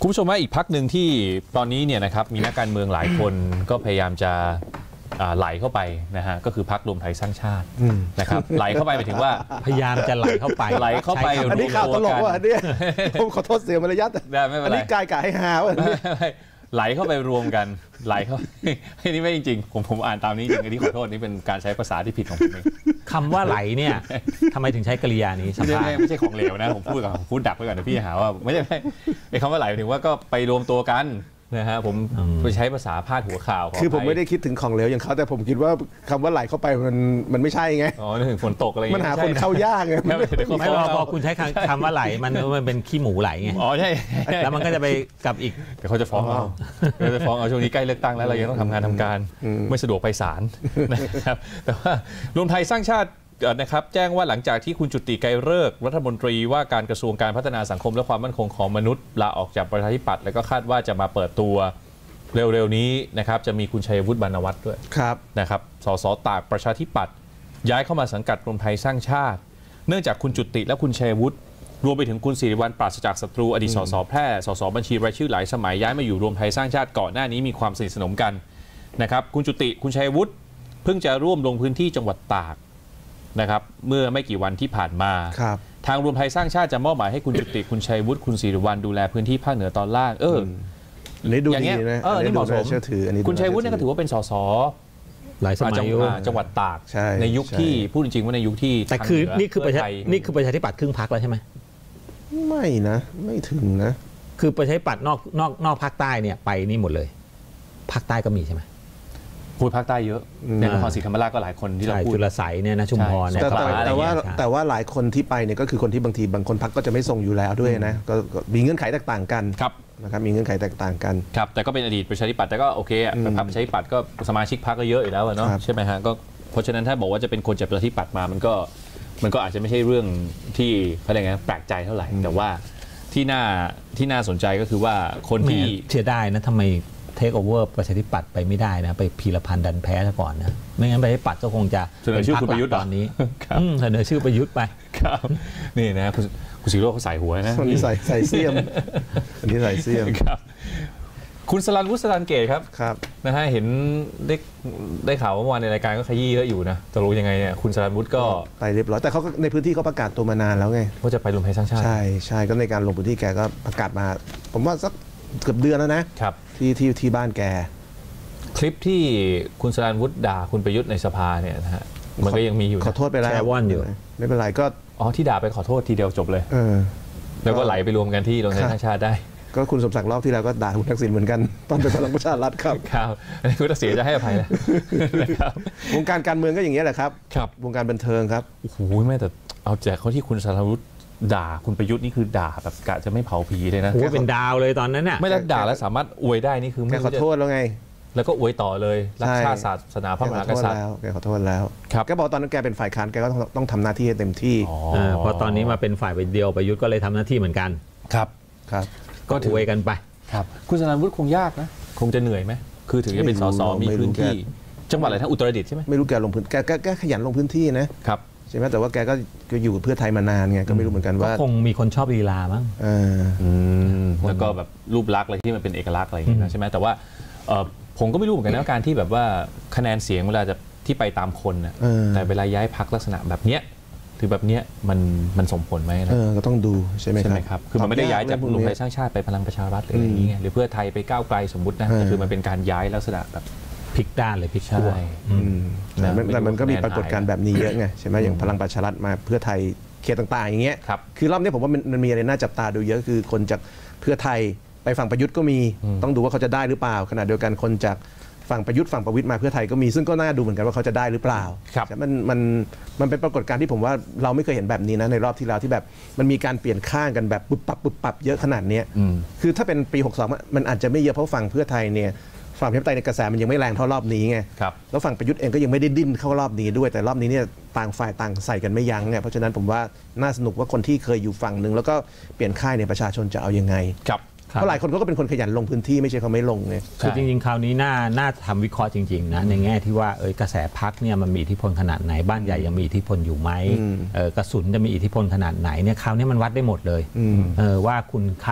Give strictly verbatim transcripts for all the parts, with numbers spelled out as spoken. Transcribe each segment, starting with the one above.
คุณผู้ชมว่าอีกพรรคหนึ่งที่ตอนนี้เนี่ยนะครับมีนักการเมืองหลายคนก็พยายามจะไหลเข้าไปนะฮะก็คือพรรครวมไทยสร้างชาตินะครับไหลเข้าไปหมายถึงว่าพยายามจะไหลเข้าไปไหลเข้าไปอันนี้ข่าวตลกว่ะเนี่ยผมขอโทษเสียมารยาทอันนี้กายกายให้หาว่ะไหลเข้าไปรวมกันไหลเข้าอันนี้ไม่จริงๆผมผมอ่านตามนี้จริงอันนี้ขอโทษนี่เป็นการใช้ภาษาที่ผิดของผมเองคำว่าไหลเนี่ยทำไมถึงใช้กริยานี้ไม่ใช่ไม่ใช่ของเหลวนะผมพูดกับผมพูดดักไว้ก่อนนะพี่หาว่าไม่ใช่ไอ้คำว่าไหลถึงว่าก็ไปรวมตัวกันนะฮะผมไปใช้ภาษาพาดหัวข่าวคือผมไม่ได้คิดถึงของเหลวอย่างเขาแต่ผมคิดว่าคำว่าไหลเข้าไปมันมันไม่ใช่ไงอ๋อนึกถึงฝนตกอะไรมันหาคนเข้ายากไงไม่รอพอคุณใช้คำว่าไหลมันมันเป็นขี้หมูไหลไงอ๋อใช่แล้วมันก็จะไปกับอีกเดี๋ยวเขาจะฟ้องเอาเขาจะฟ้องเอาช่วงนี้ใกล้เลือกตั้งแล้วเรายังต้องทำงานทำการไม่สะดวกไปศาลนะครับแต่ว่ารวมไทยสร้างชาตินะครับแจ้งว่าหลังจากที่คุณจุติไกรฤกษ์รัฐมนตรีว่าการกระทรวงการพัฒนาสังคมและความมั่นคงของมนุษย์ลาออกจากประชาธิปัตย์แล้วก็คาดว่าจะมาเปิดตัวเร็วๆนี้นะครับจะมีคุณชัยวุฒิบรรณวัฒน์ด้วยนะครับสสตากประชาธิปัตย์ย้ายเข้ามาสังกัดรวมไทยสร้างชาติเนื่องจากคุณจุติและคุณชัยวุฒิรวมไปถึงคุณสิริวัลย์ปราศจากศัตรูอดีตสสแพร่สสบัญชีรายชื่อหลายสมัยย้ายมาอยู่รวมไทยสร้างชาติก่อนหน้านี้มีความสนิทสนมกันนะครับคุณจุติคุณชัยวุฒิเพิ่งจะร่วมลงพื้นที่จังหวัดตากนะครับเมื่อไม่กี่วันที่ผ่านมาทางรวมไทยสร้างชาติจะมอบหมายให้คุณจุติคุณชัยวุฒิคุณสิริวัลย์ดูแลพื้นที่ภาคเหนือตอนล่างเออนี่ดูดีนะเออนี่เหมาะสมคุณชัยวุฒิเนี่ยก็ถือว่าเป็นสสหลายสมัยจังหวัดตากในยุคที่พูดจริงๆว่าในยุคที่แต่คือนี่คือประชานี่คือประชาธิปัตย์ครึ่งพรรคแล้วใช่ไหมไม่นะไม่ถึงนะคือประชาธิปัตย์นอกนอกนอกภาคใต้เนี่ยไปนี่หมดเลยภาคใต้ก็มีใช่ไหมพูดภาคใต้เยอะในนครศรีธรรมราชก็หลายคนที่เราพูดจุลไสเนี่ยนะชุมพรเนี่ยแต่ว่าแต่ว่าหลายคนที่ไปเนี่ยก็คือคนที่บางทีบางคนพรรคก็จะไม่ส่งอยู่แล้วด้วยนะก็มีเงื่อนไขแตกต่างกันครับนะครับมีเงื่อนไขแตกต่างกันครับแต่ก็เป็นอดีตประชาธิปัตย์แต่ก็โอเคอ่ะประชาธิปัตย์ก็สมาชิกพรรคก็เยอะอยู่แล้วเนาะใช่ไหมฮะก็เพราะฉะนั้นถ้าบอกว่าจะเป็นคนจากประชาธิปัตย์มามันก็มันก็อาจจะไม่ใช่เรื่องที่อะไรเงี้ยแปลกใจเท่าไหร่แต่ว่าที่น่าที่น่าสนใจก็คือว่าคนที่เสียดายนะทำไมเทคโอเวอร์ประชาธิปัตย์ไปไม่ได้นะไปพีรพันธ์ดันแพ้ซะก่อนนะไม่งั้นประชาธิปัตย์ก็คงจะเสนอชื่อคุณประยุทธ์ตอนนี้เสนอชื่อประยุทธ์ไปครับนี่นะคุณคุณศิโรจน์เขาใส่หัวนะคนนี้ใส่ใส่เสี้ยมคนนี้ใส่เสี้ยมครับคุณสรัญวุฒิ สรัญเกตครับครับนะฮะเห็นได้ได้ข่าวเมื่อวานในรายการก็ขยี้เยอะอยู่นะจะรู้ยังไงเนี่ยคุณสรัญวุฒิก็ไปเรียบร้อยแต่เขาในพื้นที่เขาประกาศตัวมานานแล้วไงว่าจะไปรวมไทยสร้างชาติใช่ใช่ก็ในการลงพื้นที่แกก็ประกาศมาผมว่าสักเกือบเดือนแล้วนะครับที่ที่ที่บ้านแกคลิปที่คุณสรัญวุฒิด่าคุณประยุทธ์ในสภาเนี่ยนะฮะมันก็ยังมีอยู่ขอโทษไปแล้วแชร์ว่อนอยู่ไม่เป็นไรก็อ๋อที่ด่าไปขอโทษทีเดียวจบเลยเออแล้วก็ไหลไปรวมกันที่รวมไทยสร้างชาติได้ก็คุณสมศักดิ์รอบที่แล้วก็ด่าคุณทักษิณเหมือนกันตอนเป็นพลังประชารัฐครับครับคุณทักษิณจะให้อภัยนะวงการการเมืองก็อย่างนี้แหละครับครับวงการบันเทิงครับโอ้โหแม่แต่เอาแจกเขาที่คุณสรัญวุฒิด่าคุณประยุทธ์นี่คือด่าแบบกะจะไม่เผาผีเลยนะโอ้เป็นดาวเลยตอนนั้นน่ะไม่ได้ด่าแล้วสามารถอวยได้นี่คือแกขอโทษแล้วไงแล้วก็อวยต่อเลยรักชาติศาสนาพระมหากษัตริย์แกขอโทษแล้วแกบอกตอนนั้นแกเป็นฝ่ายค้านแกก็ต้องทำหน้าที่ให้เต็มที่เพราะตอนนี้มาเป็นฝ่ายเดียวประยุทธ์ก็เลยทำหน้าที่เหมือนกันครับครับก็อวยกันไปครับคุณสรัญวุฒิคงยากนะคงจะเหนื่อยไหมคือถึงจะเป็นสสมีพื้นที่จังหวัดอะไรทั้งอุตรดิตถ์ใช่ไหมไม่รู้แกลงพื้นแกแกขยันลงพื้นที่นะครับใช่ไหมแต่ว่าแกก็อยู่เพื่อไทยมานานไงก็ไม่รู้เหมือนกันว่าคงมีคนชอบลีลามั้งแล้วก็แบบรูปลักษณ์อะไรที่มันเป็นเอกลักษณ์อะไรอย่างเงี้ยใช่ไหมแต่ว่าผมก็ไม่รู้เหมือนกันนะการที่แบบว่าคะแนนเสียงเวลาจะที่ไปตามคนนะแต่เวลาย้ายพรรคลักษณะแบบเนี้ยถือแบบเนี้ยมันมันส่งผลไหมนะก็ต้องดูใช่ไหมครับคือมันไม่ได้ย้ายจากรวมไทยสร้างชาติไปพลังประชารัฐหรืออะไรอย่างเงี้ยหรือเพื่อไทยไปก้าวไกลสมมุตินะคือมันเป็นการย้ายลักษณะแบบพลิกด้านเลยพลิกขั้วแต่มันก็มีปรากฏการณ์แบบนี้เยอะไงใช่ไหมอย่างพลังประชารัฐมาเพื่อไทยเขตต่างๆอย่างเงี้ยคือรอบนี้ผมว่ามันมีอะไรน่าจับตาดูเยอะคือคนจากเพื่อไทยไปฝั่งประยุทธ์ก็มีต้องดูว่าเขาจะได้หรือเปล่าขณะเดียวกันคนจากฝั่งประยุทธ์ฝั่งประวิตรมาเพื่อไทยก็มีซึ่งก็น่าดูเหมือนกันว่าเขาจะได้หรือเปล่ามันมันมันเป็นปรากฏการณ์ที่ผมว่าเราไม่เคยเห็นแบบนี้นะในรอบที่แล้วที่แบบมันมีการเปลี่ยนข้างกันแบบปุบปับปุบปับเยอะขนาดนี้คือถ้าเป็นปีหกสองมันอาจจะไม่เยอะเพราะฝั่งเพื่อไทยเนี่ยฝั่งประชาธิปไตยในกระแสมันยังไม่แรงเท่ารอบนี้ไงแล้วฝั่งประยุทธ์เองก็ยังไม่ได้ดิ้นเข้ารอบนี้ด้วยแต่รอบนี้เนี่ยต่างฝ่ายต่างใส่กันไม่ยั้งเนี่ยเพราะฉะนั้นผมว่าน่าสนุกว่าคนที่เคยอยู่ฝั่งหนึ่งแล้วก็เปลี่ยนค่ายในประชาชนจะเอายังไงเพราะหลายคนก็เป็นคนขยันลงพื้นที่ไม่ใช่เขาไม่ลงไงคือจริงๆคราวนี้น่าน่าทำวิเคราะห์จริงๆนะในแง่ที่ว่าเออกระแสพรรคเนี่ยมันมีอิทธิพลขนาดไหนบ้านใหญ่ยังมีอิทธิพลอยู่ไหมเออกระสุนจะมีอิทธิพลขนาดไหนเนี่ยคราวนี้มันวัดได้หมดเลยเออว่าคุณคะค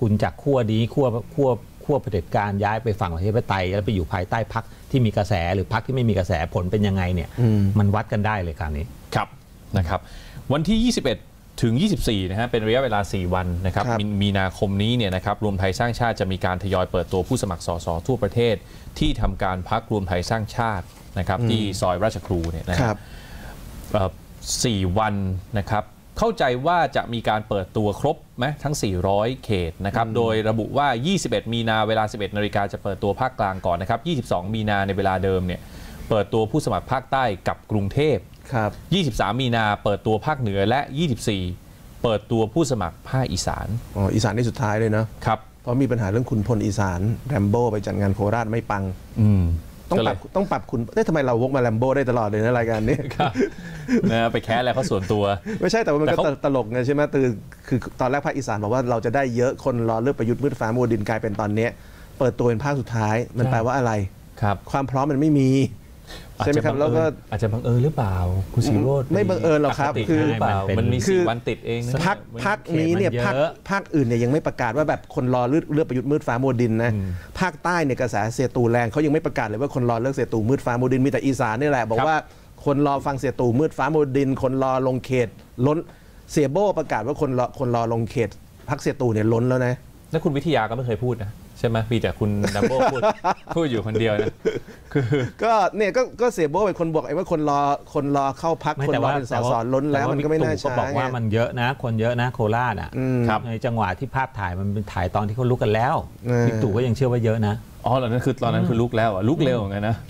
คุณจากขั้วนี้ขั้วขั้วขั้วเผด็จการย้ายไปฝั่งประชาธิปไตยแล้วไปอยู่ภายใต้พรรคที่มีกระแสหรือพรรคที่ไม่มีกระแสผลเป็นยังไงเนี่ยมันวัดกันได้เลยคราวนี้ครับนะครับวันที่ยี่สิบเอ็ดถึงยี่สิบสี่นะฮะเป็นระยะเวลาสี่วันนะครับมมีนาคมนี้เนี่ยนะครับรวมไทยสร้างชาติจะมีการทยอยเปิดตัวผู้สมัครสสทั่วประเทศที่ทำการพรรครวมไทยสร้างชาตินะครับที่ซอยราชครูเนี่ยนะครับสี่วันนะครับเข้าใจว่าจะมีการเปิดตัวครบไหมทั้งสี่ร้อยเขตนะครับโดยระบุว่ายี่สิบเอ็ดมีนาเวลาสิบเอ็ดนาฬิกาจะเปิดตัวภาคกลางก่อนนะครับยี่สิบสองมีนาในเวลาเดิมเนี่ยเปิดตัวผู้สมัครภาคใต้กับกรุงเทพครับยี่สิบสามมีนาเปิดตัวภาคเหนือและยี่สิบสี่เปิดตัวผู้สมัครภาคอีสานอ๋ออีสานที่สุดท้ายเลยนะครับเพราะมีปัญหาเรื่องขุนพลอีสานแรมโบ้ไปจัดงานโคราชไม่ปังอืมต้องปรับต้องปรับคุณเอ๊ะทำไมเราวกมาแรมโบ้ได้ตลอดเลยนะรายการนี้นะไปแค่แล้วเขาส่วนตัวไม่ใช่แต่ว่ามันก็ตลกไงใช่ไหมคือคือตอนแรกภาคอีสานบอกว่าเราจะได้เยอะคนรอเลือกประยุทธ์มืดฟ้ามัวดินกลายเป็นตอนนี้เปิดตัวเป็นภาคสุดท้ายมันแปลว่าอะไรครับความพร้อมมันไม่มีใช่ไหมครับแล้วก็อาจจะบังเอิญหรือเปล่าคุณศิโรจน์ไม่บังเอิญหรอกครับคือมันมีสี่วันติดเองนะพักพักนี้เนี่ยภาคภาคอื่นเนี่ยยังไม่ประกาศว่าแบบคนรอเลือกเลือกประยุทธ์มืดฟ้ามัวดินนะภาคใต้เนี่ยกระแสเสียตู่แรงเขายังไม่ประกาศเลยว่าคนรอเลือกเสียตู่มืดฟ้ามัวดินมีแต่อีสานนี่แหละบอกว่าคนรอฟังเสียตู่มืดฟ้ามัวดินคนรอลงเขตล้นเสียโบ้ประกาศว่าคนรอคนรอลงเขตพรรคเสียตู่เนี่ยล้นแล้วนะแล้วคุณวิทยาก็ไม่เคยพูดนะใช่ไหมมีแต่คุณดัมโบ้พูดพูดอยู่คนเดียวนะคือก็เนี่ยก็ก็เสียโบ้เป็นคนบอกไอ้ว่าคนรอคนรอเข้าพรรคคนรอเป็นสสล้นแล้วมันก็ไม่น่าใช่ก็บอกว่ามันเยอะนะคนเยอะนะโคราชอ่ะในจังหวะที่ภาพถ่ายมันเป็นถ่ายตอนที่เขาลุกกันแล้วบิ๊กตู่ก็ยังเชื่อว่าเยอะนะอ๋อเหล่านั้นคือตอนนั้นคือลุกแล้วอ่ะลุกเร็วไงนะ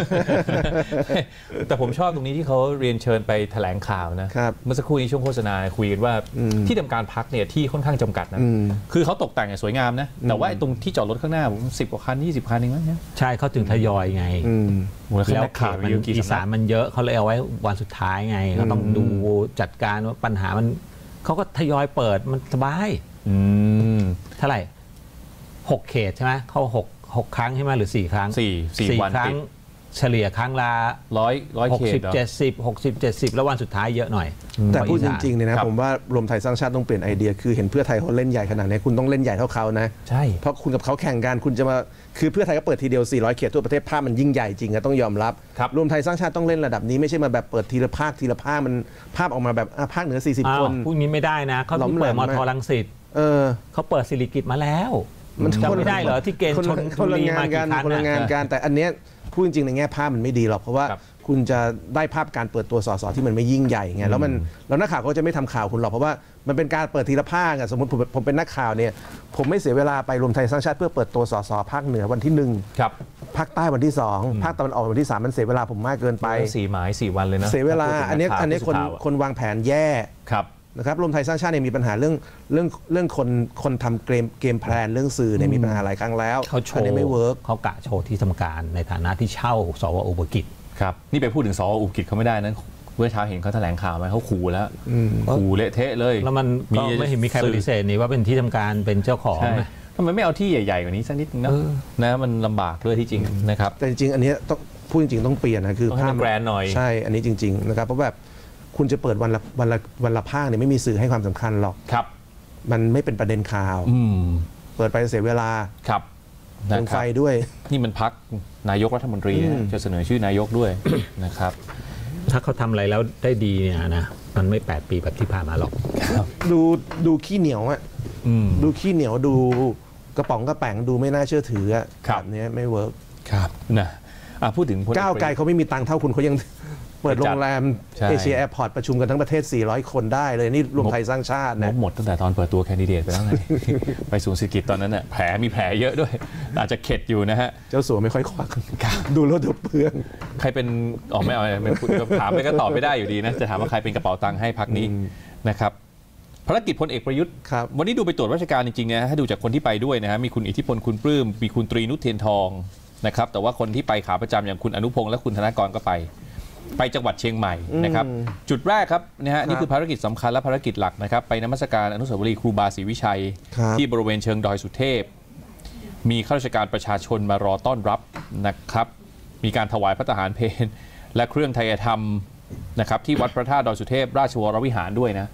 แต่ผมชอบตรงนี้ที่เขาเรียนเชิญไปแถลงข่าวนะเมื่อสักครู่นี้ช่วงโฆษณาคุยกันว่าที่ทำการพักเนี่ยที่ค่อนข้างจำกัดนะคือเขาตกแต่งสวยงามนะแต่ว่าตรงที่จอดรถข้างหน้าผมสิบกว่าคันยี่สิบคันเองมั้งเนี่ยใช่เขาถึงทยอยไงแล้วข่าวมันอีสานมันเยอะเขาเลยเอาไว้วันสุดท้ายไงเขาต้องดูจัดการว่าปัญหามันเขาก็ทยอยเปิดมันสบายเท่าไหร่หกเขตใช่ไหมเขาหกหกครั้งใช่ไหมหรือสี่ครั้งสี่สี่วันครั้งเฉลี่ยครั้งละร้อยร้อยเขตหกสิบเจ็ดสิบหกสิบเจ็ดสิบแล้ววันสุดท้ายเยอะหน่อยแต่พูดจริงๆเนี่ยนะผมว่ารวมไทยสร้างชาติต้องเปลี่ยนไอเดียคือเห็นเพื่อไทยเขาเล่นใหญ่ขนาดนี้คุณต้องเล่นใหญ่เท่าเขานะใช่เพราะคุณกับเขาแข่งกันคุณจะมาคือเพื่อไทยก็เปิดทีเดียวสี่ร้อยเขตทั่วประเทศภาพมันยิ่งใหญ่จริงอะต้องยอมรับรวมไทยสร้างชาติต้องเล่นระดับนี้ไม่ใช่มาแบบเปิดทีละภาคทีละภาคมันภาพออกมาแบบภาคเหนือสี่สิบคนพวกนี้ไม่ได้นะเขาเปิดมทรังสิตเขาเปิดสิริกิติ์มาแล้วมันจำไม่ได้เหรอที่เกณฑ์ชนคนละงานกันคนละงานกันแต่อันเนี้ยพูดจริงๆในแง่ภาพมันไม่ดีหรอกเพราะว่าคุณจะได้ภาพการเปิดตัวสสที่มันไม่ยิ่งใหญ่ไงแล้วมันแล้วนักข่าวก็จะไม่ทำข่าวคุณหรอกเพราะว่ามันเป็นการเปิดทีละภาคสมมติผมผมเป็นนักข่าวเนี่ยผมไม่เสียเวลาไปรวมไทยสร้างชาติเพื่อเปิดตัวสสภาคเหนือวันที่หนึ่งภาคใต้วันที่สองภาคตะวันออกวันที่สามมันเสียเวลาผมมากเกินไปสี่หมายสี่วันเลยนะเสียเวลาอันนี้อันนี้คนคนวางแผนแย่ครับนะครับรวมไทยสร้างชาติเนี่ยมีปัญหาเรื่องเรื่องเรื่องคนคนทำเกมเกมแพลนเรื่องสื่อเนี่ยมีปัญหาหลายครั้งแล้วเขาโชว์ไม่เวิร์กเขากะโชว์ที่ทำการในฐานะที่เช่าสวอุปกิจครับนี่ไปพูดถึงสวอุปกิจเขาไม่ได้นั้นเมื่อเช้าเห็นเขาแถลงข่าวไหมเขาขู่แล้วขู่เละเทะเลยแล้วมันก็ไม่เห็นมีใครปฏิเสธนี่ว่าเป็นที่ทำการเป็นเจ้าของทำไมไม่เอาที่ใหญ่ๆกว่านี้สักนิดนะนะมันลำบากด้วยที่จริงนะครับแต่จริงๆอันนี้ต้องพูดจริงๆต้องเปลี่ยนนะคือภาพแกรนหน่อยใช่อันนี้จริงๆนะครับเพราะแบบคุณจะเปิดวันละวันละวันละภาคเนี่ยไม่มีสื่อให้ความสำคัญหรอกครับมันไม่เป็นประเด็นข่าวเปิดไปเสียเวลาครับลงไฟด้วยนี่มันพักนายกรัฐมนตรีจะเสนอชื่อนายกด้วยนะครับถ้าเขาทำอะไรแล้วได้ดีเนี่ยนะมันไม่แปดปีแบบที่ผ่านมาหรอกดูดูขี้เหนียวอ่ะดูขี้เหนียวดูกระป๋องกระแป๋งดูไม่น่าเชื่อถืออ่ะแบบนี้ไม่เวิร์กครับนะพูดถึงก้าวไกลเขาไม่มีตังค์เท่าคุณเขายังเปิดโรงแรมเอเชียแอร์พอร์ตประชุมกันทั้งประเทศสี่ร้อยคนได้เลยนี่รวมไทยสร้างชาตินะหมดตั้งแต่ตอนเปิดตัวแคนดิเดตไปแล้วไงไปศูนย์เศรษฐกิจตอนนั้นน่ะแผลมีแผลเยอะด้วยอาจจะเข็ดอยู่นะฮะเจ้าสัวไม่ค่อยควักดูรถเปลืองใครเป็นออกไม่เอาไม่พูดถามไปก็ตอบไม่ได้อยู่ดีนะจะถามว่าใครเป็นกระเป๋าตังค์ให้พรรคนี้นะครับภารกิจพลเอกประยุทธ์วันนี้ดูไปตรวจราชการจริงๆนะถ้าดูจากคนที่ไปด้วยนะฮะมีคุณอิทธิพลคุณปลื้มมีคุณตรีนุชเทียนทองนะครับแต่ว่าคนที่ไปขาประจำอย่างคุณอนุพงษ์และคุณธนากรก็ไปไปจังหวัดเชียงใหม่นะครับจุดแรกครับนะฮะนี่คือภารกิจสำคัญและภารกิจหลักนะครับไปนมัสการอนุสาวรีย์ครูบาศรีวิชัยที่บริเวณเชิงดอยสุเทพมีข้าราชการประชาชนมารอต้อนรับนะครับมีการถวายพระทหารเพลและเครื่องไทยธรรมนะครับที่วัดพระธาตุดอยสุเทพราชวรวิหารด้วยนะ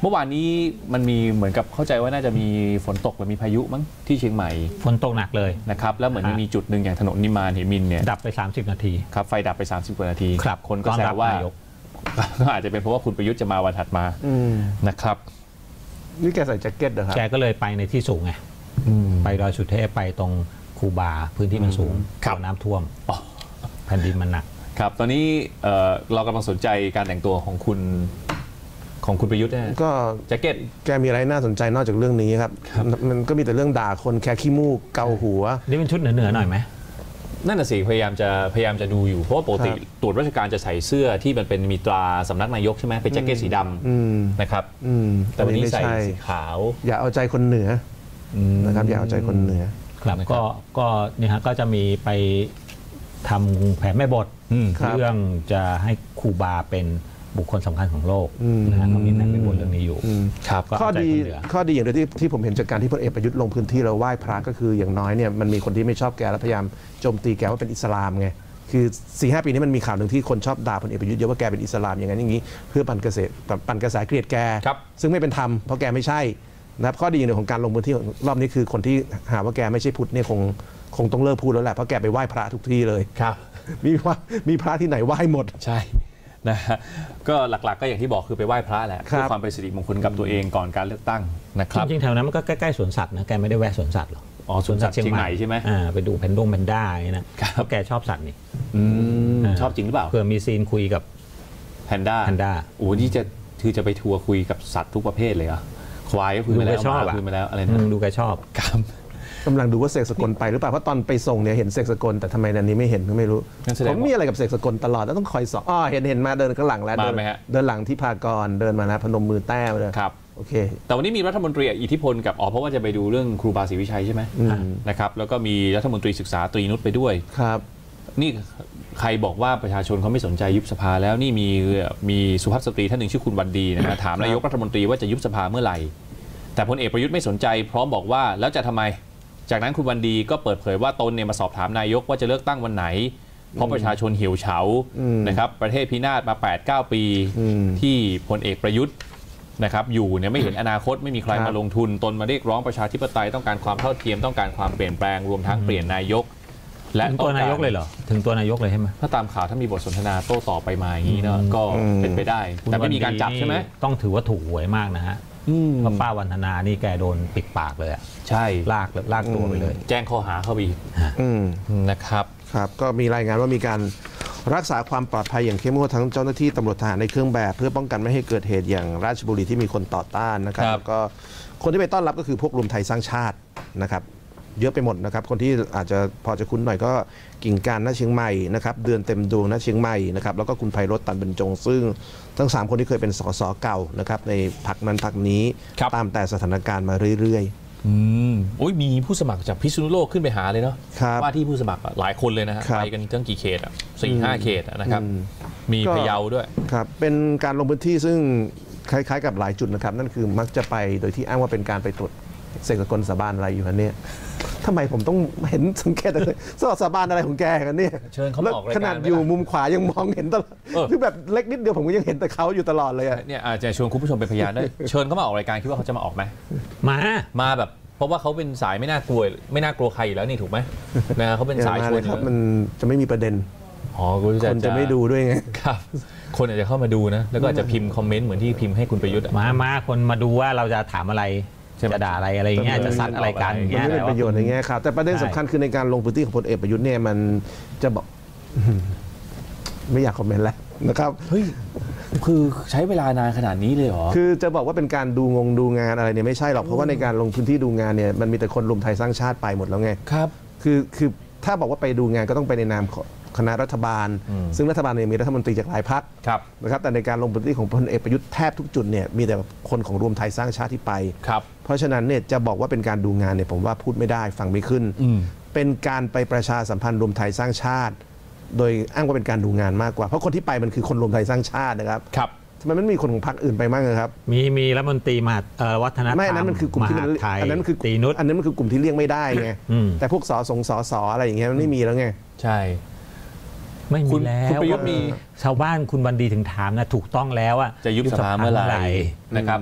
เมื่อวานนี้มันมีเหมือนกับเข้าใจว่าน่าจะมีฝนตกหรือมีพายุมั้งที่เชียงใหม่ฝนตกหนักเลยนะครับแล้วเหมือนมีจุดหนึ่งอย่างถนนนิมานเหมินเนี่ยดับไปสามสิบนาทีครับไฟดับไปสามสิบกว่านาทีครับคนก็แซวว่าก็อาจจะเป็นเพราะว่าคุณประยุทธ์จะมาวันถัดมานะครับนี่แกใส่แจ็คเก็ตเหรอครับแกก็เลยไปในที่สูงไงไปดอยสุเทพไปตรงคูบาพื้นที่มันสูงน้ำท่วมแผ่นดินมันหนักครับตอนนี้เรากำลังสนใจการแต่งตัวของคุณของคุณประยุทธ์นะก็แจ็คเก็ตแกมีอะไรน่าสนใจนอกจากเรื่องนี้ครับมันก็มีแต่เรื่องด่าคนแค่ขี้มูกเกาหัวนี่เป็นชุดเหนือๆหน่อยไหมนั่นน่ะสิพยายามจะพยายามจะดูอยู่เพราะว่าปกติตรวจราชการจะใส่เสี้ยที่มันเป็นมีตราสำนักนายกใช่ไหมเป็นแจ็คเก็ตสีดำนะครับแต่วันนี้ใส่สีขาวอย่าเอาใจคนเหนือนะครับอย่าเอาใจคนเหนือครับก็ก็นี่ฮะก็จะมีไปทำแผนแม่บทเรื่องจะให้ครูบาเป็นบุคคลสำคัญของโลกนะฮะเขามีแผนแม่บทเรื่องนี้อยู่ครับข้อดีข้อดีอย่างเดียวที่ที่ผมเห็นจากการที่พลเอกประยุทธ์ลงพื้นที่เราไหว้พระก็คืออย่างน้อยเนี่ยมันมีคนที่ไม่ชอบแกและพยายามโจมตีแกว่าเป็นอิสลามไงคือสี่ห้าปีนี้มันมีข่าวหนึ่งที่คนชอบด่าพลเอกประยุทธ์เยอะว่าแกเป็นอิสลามอย่างนั้นอย่างนี้เพื่อปั่นกระแสปั่นกระแสเกลียดแกซึ่งไม่เป็นธรรมเพราะแกไม่ใช่นะครับข้อดีอย่างหนึ่งของการลงพื้นที่รอบนี้คือคนที่หาว่าแกไม่ใช่พุทธเนี่ยคงคงต้องเลิกพูดแล้วแหละเพราะแกไปไหว้พระทุกที่เลยครับมีว่ามีพระที่ไหนไหว้หมดใช่นะฮะก็หลักๆก็อย่างที่บอกคือไปไหว้พระแหละเพื่อความเป็นสิริมงคลกับตัวเองก่อนการเลือกตั้งนะครับจริงๆแถวนั้นมันก็ใกล้ๆสวนสัตว์นะแกไม่ได้แวะสวนสัตว์หรอกอ๋อสวนสัตว์เชียงใหม่ใช่ไหมอ่าไปดูแพนด้งแพนด้าอย่างนี้นะเพราะแกชอบสัตว์นี่ชอบจริงหรือเปล่าเผื่อมีซีนคุยกับแพนด้าแพนด้าโอ้นี่จะคือจะไปทัวร์คุยกับสัตว์ทุกประเภทเลยอ่ะควายก็คุยมาแล้วชอบคุยมาแล้วอะไรนะดูแกชอบครับกำลังดูว่าเสกสกลไปหรือเปล่าเพราะตอนไปส่งเนี่ยเห็นเสกสกลแต่ทำไมนันนี้ไม่เห็นก็ไม่รู้ผมมีอะไรกับเสกสกลตลอดแล้วต้องคอยสอนอ๋อเห็นเห็นมาเดินข้างหลังแล้วเดินเดินหลังที่พากรเดินมานะพนมมือแต้มเลยครับโอเคแต่วันนี้มีรัฐมนตรีอิทธิพลกับอ๋อเพราะว่าจะไปดูเรื่องครูบาศรีวิชัยใช่ไหมนะครับแล้วก็มีรัฐมนตรีศึกษาตรีนุชไปด้วยครับนี่ใครบอกว่าประชาชนเขาไม่สนใจยุบสภาแล้วนี่มีมีสุภาพสตรีท่านหนึ่งชื่อคุณวันดีนะฮะถามนายกรัฐมนตรีว่าจะยุบสภาเมื่อไหร่แต่พลเอกประยุทธ์ไม่สนใจพร้อมบอกว่าแล้วจะทำไมจากนั้นคุณวันดีก็เปิดเผยว่าตนเนี่ยมาสอบถามนายกว่าจะเลือกตั้งวันไหนเพราะประชาชนหิวเฉานะครับประเทศพินาศมา แปดเก้า ปีที่พลเอกประยุทธ์นะครับอยู่เนี่ยไม่เห็นอนาคตไม่มีใครมาลงทุนตนมาเรียกร้องประชาธิปไตยต้องการความเท่าเทียมต้องการความเปลี่ยนแปลงรวมทั้งเปลี่ยนนายกและตัวนายกเลยเหรอถึงตัวนายกเลยใช่ไหมถ้าตามข่าวถ้ามีบทสนทนาโต้ตอบไปมาอย่างนี้เนาะก็เป็นไปได้แต่ไม่มีการจับใช่ไหมต้องถือว่าถูกหวยมากนะฮะเพราะป้าวันธนานี่แกโดนปิดปากเลยอ่ะใช่ลากลากตัวไปเลยแจ้งข้อหาเข้าไปนะครับครับก็มีรายงานว่ามีการรักษาความปลอดภัยอย่างเข้มงวดทั้งเจ้าหน้าที่ตำรวจทหารในเครื่องแบบเพื่อป้องกันไม่ให้เกิดเหตุอย่างราชบุรีที่มีคนต่อต้านนะครับแล้วก็คนที่ไปต้อนรับก็คือพวกรวมไทยสร้างชาตินะครับเยอะไปหมดนะครับคนที่อาจจะพอจะคุ้นหน่อยก็กิ่งการณเชียงใหม่นะครับเดือนเต็มดวงณเชียงใหม่นะครับแล้วก็คุณไพโรจน์ตันบรรจงซึ่งทั้งสามคนที่เคยเป็นสสเก่านะครับในพรรคนั้นพรรคนี้ตามแต่สถานการณ์มาเรื่อยๆอืมโอ้ยมีผู้สมัครจากพิษณุโลกขึ้นไปหาเลยเนาะว่าที่ผู้สมัครหลายคนเลยนะฮะไปกันตั้งกี่เขตอ่ะสี่ห้าเขตนะครับมีพะเยาด้วยครับเป็นการลงพื้นที่ซึ่งคล้ายๆกับหลายจุดนะครับนั่นคือมักจะไปโดยที่อ้างว่าเป็นการไปตรวจเสกสกลสาบานอะไรอยู่กันเนี่ยทำไมผมต้องเห็นสังเกตอะไรสาบานอะไรของแกกันเนี่ยเชิญเขามาออกรายการขนาดอยู่มุมขวายังมองเห็นตลอดคือแบบเล็กนิดเดียวผมก็ยังเห็นแต่เขาอยู่ตลอดเลยเนี่ยอาจจะชวนคุณผู้ชมเป็นพยานได้เชิญเขามาออกรายการคิดว่าเขาจะมาออกไหมมามาแบบเพราะว่าเขาเป็นสายไม่น่ากลัวไม่น่ากลัวใครอยู่แล้วนี่ถูกไหมนะเขาเป็นสายชวนครับมันจะไม่มีประเด็นอ๋อคนจะไม่ดูด้วยไงครับคนอาจจะเข้ามาดูนะแล้วก็อาจจะพิมพ์คอมเมนต์เหมือนที่พิมพ์ให้คุณประยุทธ์มามาคนมาดูว่าเราจะถามอะไรจะด่าอะไรอะไรเงี้ยจะซัดอะไรกันมันไม่เป็นประโยชน์ในแง่ข่าวแต่ประเด็นสำคัญคือในการลงพื้นที่ของพลเอกประยุทธ์เนี่ยมันจะบอกไม่อยากคอมเมนต์แล้วนะครับเฮ้ยคือใช้เวลานานขนาดนี้เลยเหรอคือจะบอกว่าเป็นการดูงงดูงานอะไรเนี่ยไม่ใช่หรอกเพราะว่าในการลงพื้นที่ดูงานเนี่ยมันมีแต่คนรวมไทยสร้างชาติไปหมดแล้วไงครับคือคือถ้าบอกว่าไปดูงานก็ต้องไปในนามคณะรัฐบาลซึ่งรัฐบาลเนี่ยมีรัฐมนตรีจากหลายพรรคนะครับแต่ในการลงพื้นที่ของพลเอกประยุทธ์แทบทุกจุดเนี่ยมีแต่คนของรวมไทยสร้างชาติที่ไปเพราะฉะนั้นเนี่ยจะบอกว่าเป็นการดูงานเนี่ยผมว่าพูดไม่ได้ฟังไม่ขึ้นเป็นการไปประชาสัมพันธ์รวมไทยสร้างชาติโดยอ้างว่าเป็นการดูงานมากกว่าเพราะคนที่ไปมันคือคนรวมไทยสร้างชาตินะครับทำไมมันมีคนของพรรคอื่นไปมั่งครับมีมีรัฐมนตรีมหาวัฒนธรรมไม่อันนั้นมันคือกลุ่มที่มันอันนั้นคือตีนุชอันนั้นมันคือกลุ่มที่เลี่ยงไม่ได้ไงแต่พวกสสสสอะไรอย่างเงี้ยมันไม่มีแล้วไงใช่ไม่มีแล้วคุณประยุทธ์มีชาวบ้านคุณวันดีถึงถามนะถูกต้องแล้วอะจะยุบสภาเมื่อไหร่นะครับ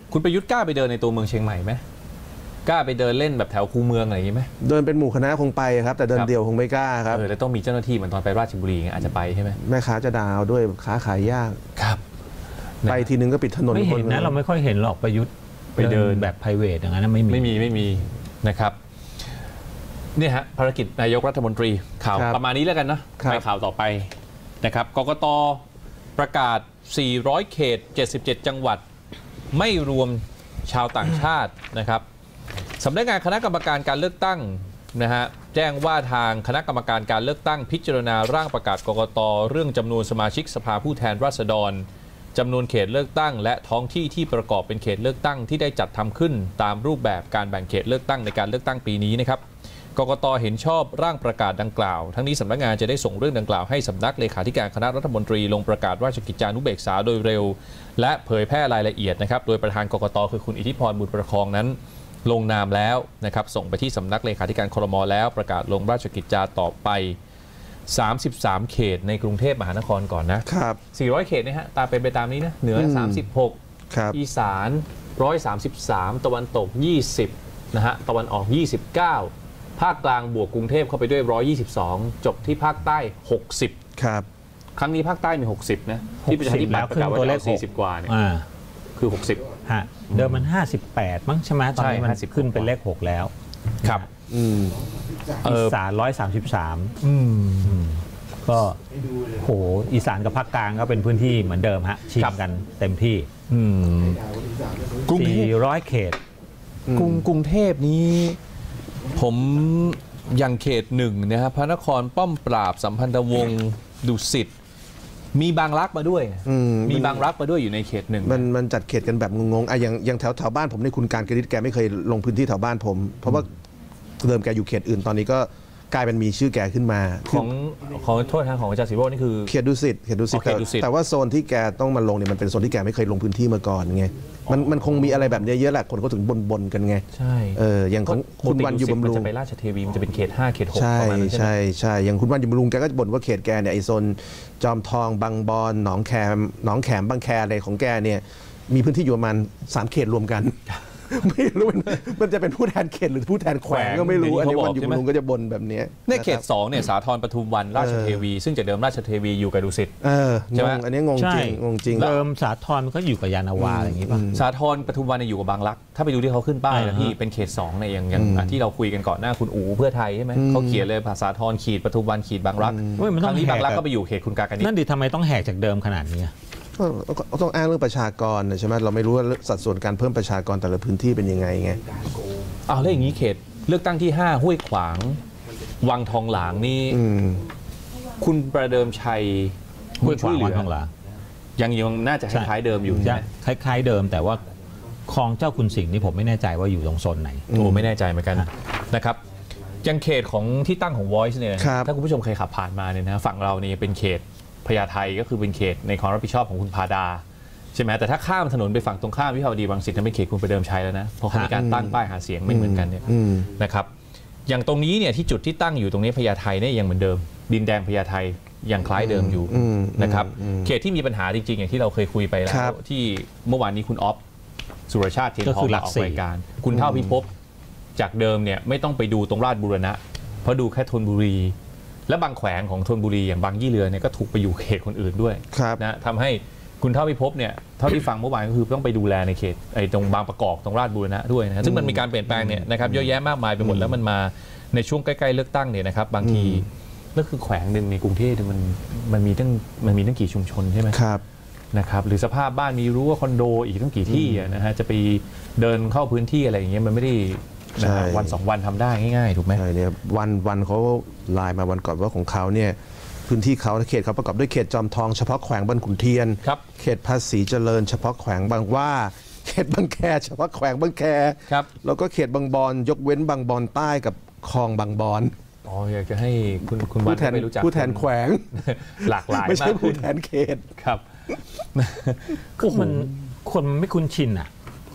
คุณประยุทธ์กล้าไปเดินในตัวเมืองเชียงใหม่ไหมกล้าไปเดินเล่นแบบแถวคูเมืองอะไรอย่างนี้ไหมเดินเป็นหมู่คณะคงไปครับแต่เดินเดี่ยวคงไม่กล้าครับเออแล้วต้องมีเจ้าหน้าที่เหมือนตอนไปราชบุรีอาจจะไปใช่ไหมแม่ค้าจะดาวด้วยค้าขายยากครับไปทีนึงก็ปิดถนนไม่เห็นนะเราไม่ค่อยเห็นหรอกประยุทธ์ไปเดินแบบ private อย่างนั้นไม่มีไม่มีไม่มีนะครับนี่ฮะภารกิจนายกรัฐมนตรีข่าวประมาณนี้แล้วกันนะไปข่าวต่อไปนะครับกกต.ประกาศสี่ร้อยเขตเจ็ดสิบเจ็ดจังหวัดไม่รวมชาวต่างชาตินะครับสำนักงานคณะกรรมการการเลือกตั้งนะฮะแจ้งว่าทางคณะกรรมการการเลือกตั้งพิจารณาร่างประกาศกกต.เรื่องจำนวนสมาชิกสภาผู้แทนราษฎรจำนวนเขตเลือกตั้งและท้องที่ที่ประกอบเป็นเขตเลือกตั้งที่ได้จัดทำขึ้นตามรูปแบบการแบ่งเขตเลือกตั้งในการเลือกตั้งปีนี้นะครับกกต.เห็นชอบร่างประกาศดังกล่าวทั้งนี้สำนักงานจะได้ส่งเรื่องดังกล่าวให้สำนักเลขาธิการคณะรัฐมนตรีลงประกาศราชกิจจานุเบกษาโดยเร็วและเผยแพร่รายละเอียดนะครับโดยประธานกกต.คือคุณอิทธิพรบุญประคองนั้นลงนามแล้วนะครับส่งไปที่สำนักเลขาธิการครม.แล้วประกาศลงราชกิจจาต่อไปสามสิบสามเขตในกรุงเทพมหานครก่อนนะครับสี่ร้อยเขตนะฮะตามเป็นไปตามนี้นะเหนือสามสิบหกอีสานหนึ่งร้อยสามสิบสามตะวันตกยี่สิบนะฮะตะวันออกยี่สิบเก้าภาคกลางบวกกรุงเทพเข้าไปด้วยหนึ่งร้อยยี่สิบสองจบที่ภาคใต้หกสิบครับครั้งนี้ภาคใต้มีหกสิบนะที่ประชาธิปัตย์ประกาศว่าตัวเลขสี่สิบกว่าเนี่ยคือหกสิบฮะเดิมมันห้าสิบแปดมั้งใช่ไหมตอนนี้มันขึ้นเป็นเลขหกแล้วครับอืมอีสานหนึ่งร้อยสามสิบสามอืมก็โหอีสานกับภาคกลางก็เป็นพื้นที่เหมือนเดิมฮะชิงกันเต็มที่อืมกรุงสี่ร้อยเขตกรุงกรุงเทพนี้ผมยังเขตหนึ่งนะครับพระนครป้อมปราบสัมพันธวงศ์ดุสิตมีบางรักมาด้วยมีบางรักมาด้วยอยู่ในเขตหนึ่งมันมันจัดเขตกันแบบงงๆอ่ะอย่างอย่างแถวแถวบ้านผมในคุณการกฤษแกไม่เคยลงพื้นที่แถวบ้านผมเพราะว่าเดิมแกอยู่เขตอื่นตอนนี้ก็กลายเป็นมีชื่อแกขึ้นมาของของโทษทางของอาจารย์ศิโรจน์นี่คือเขตดุสิตเขตดุสิตแต่ว่าโซนที่แกต้องมาลงเนี่ยมันเป็นโซนที่แกไม่เคยลงพื้นที่มาก่อนไงมันมันคงมีอะไรแบบนี้เยอะแหละคนก็ถึงบนๆกันไงใช่เอออย่างของคุณวันอยู่บำรุงมันจะไปราชเทวีมันจะเป็นเขตห้าเขตหกใช่ใช่ใช่อย่างคุณวันอยู่บำรุงแกก็บ่นว่าเขตแกเนี่ยไอโซนจอมทองบางบอนหนองแคมหนองแขมบางแคอะไรของแกเนี่ยมีพื้นที่อยู่ประมาณสามเขตรวมกันไม่รู้มันจะเป็นผู้แทนเขตหรือผู้แทนแขวงก็ไม่รู้อันนี้วันอยู่บำรุงก็จะบ่นแบบนี้ในเขตสองเนี่ยสาทรปทุมวันราชเทวีซึ่งจากเดิมราชเทวีอยู่กับดุสิตใช่ไหมอันนี้งงจริงงงจริงเดิมสาทรมันก็อยู่กับยานาวาอะไรอย่างนี้ป่ะสาทรปทุมวันอยู่กับบางรักถ้าไปดูที่เขาขึ้นป้ายนะพี่เป็นเขตสองเนี่ยอย่างอย่างที่เราคุยกันก่อนหน้าคุณอู๋เพื่อไทยใช่ไหมเขาเขียนเลยภาษาทรขีดปทุมวันขีดบางรักครั้งนี้บางรักก็ไปอยู่เขตคุณกากนิษฐ์นั่นดิทำไมต้องแหกจากเดิมขนาดนี้ต้องอ้างเรื่องประชากรใช่ไหมเราไม่รู้ว่าสัดส่วนการเพิ่มประชากรแต่ละพื้นที่เป็นยังไงไงอ้าวแล้วอย่างนี้เขตเลือกตั้งที่ห้าห้วยขวางวังทองหลางนี่คุณประเดิมชัยห้วยขวางวังทองหลางยังยังน่าจะคล้ายๆเดิมอยู่ใช่ไหมคล้ายๆเดิมแต่ว่าคลองเจ้าคุณสิงห์นี่ผมไม่แน่ใจว่าอยู่ตรงโซนไหนโอ้ไม่แน่ใจเหมือนกันนะครับยังเขตของที่ตั้งของ Voice เนี่ยถ้าคุณผู้ชมเคยขับผ่านมาเนี่ยนะฝั่งเรานี่เป็นเขตพญาไทก็คือเป็นเขตในความรับผิดชอบของคุณพาดาใช่ไหมแต่ถ้าข้ามถนนไปฝั่งตรงข้ามวิภาวดีรังสิตนั่นเป็นเขตคุณประเดิมชัยแล้วนะเพราะเขามีการตั้งป้ายหาเสียงไม่เหมือนกันเนี่ยนะครับอย่างตรงนี้เนี่ยที่จุดที่ตั้งอยู่ตรงนี้พญาไทเนี่ยยังเหมือนเดิมดินแดงพญาไทยังคล้ายเดิมอยู่นะครับเขตที่มีปัญหาจริงๆอย่างที่เราเคยคุยไปแล้วที่เมื่อวานนี้คุณอ๊อฟสุรชาติเทียนทองออกรายการคุณเท่าพิภพจากเดิมเนี่ยไม่ต้องไปดูตรงราชบูรณะเพราะดูแค่ธนบุรีและบางแขวงของธนบุรีอย่างบางยี่เรือเนี่ยก็ถูกไปอยู่เขตคนอื่นด้วยนะทำให้คุณเท่าพิภพเนี่ยเท่าที่ฟังเมื่อวานก็คือต้องไปดูแลในเขตไอ้ตรงบางประกอบตรงราชบูรณะด้วยนะซึ่งมันมีการเปลี่ยนแปลงเนี่ยนะครับเยอะแยะมากมายไปหมดแล้วมันมาในช่วงใกล้ๆเลือกตั้งเนี่ยนะครับบางทีนั่นคือแขวงหนึ่งในกรุงเทพมันมันมีตั้งมันมีตั้งกี่ชุมชนใช่ไหมครับนะครับหรือสภาพบ้านมีรั้วคอนโดอีกตั้งกี่ที่นะฮะจะไปเดินเข้าพื้นที่อะไรอย่างเงี้ยมันไม่ได้วันสองวันทำได้ง่ายๆถูกไหมใช่เนี่ยวันวันเขาไลน์มาวันก่อนว่าของเขาเนี่ยพื้นที่เขาเขตเขาประกอบด้วยเขตจอมทองเฉพาะแขวงบางขุนเทียนเขตภาษีเจริญเฉพาะแขวงบางว่าเขตบางแคเฉพาะแขวงบางแคแล้วก็เขตบางบอนยกเว้นบางบอนใต้กับคลองบางบอนอ๋ออยากจะให้คุณคุณผู้แทนผู้แทนแขวงหลากหลายไม่ใช่ผู้แทนเขตครับคือมันคนไม่คุ้นชินอ่ะ